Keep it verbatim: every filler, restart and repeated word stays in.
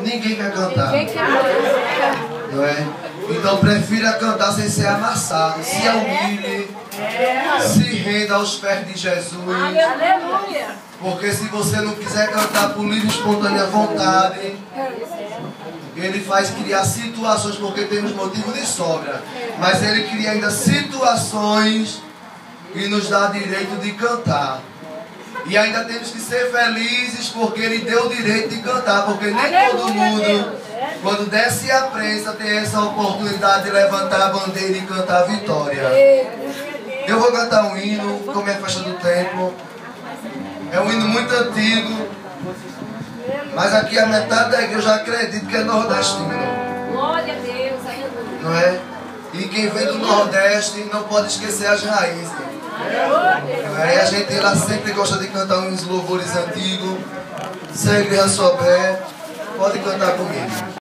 Ninguém quer cantar. Ninguém quer cantar. Não é? Então prefira cantar sem ser amassado. Se humilhe. Se renda aos pés de Jesus. Aleluia. Porque se você não quiser cantar por livre e espontânea vontade, Ele faz criar situações, porque temos motivo de sobra. Mas Ele cria ainda situações e nos dá direito de cantar. E ainda temos que ser felizes porque Ele deu o direito de cantar. Porque nem todo mundo, quando desce a prensa, tem essa oportunidade de levantar a bandeira e cantar a vitória. Eu vou cantar um hino, como é a faixa do tempo. É um hino muito antigo. Mas aqui a metade da igreja eu já acredito que é nordestino. Glória a Deus. Não é? E quem vem do Nordeste não pode esquecer as raízes. Não é? E a gente lá sempre gosta de cantar uns louvores antigos. Se a igreja souber, pode cantar comigo.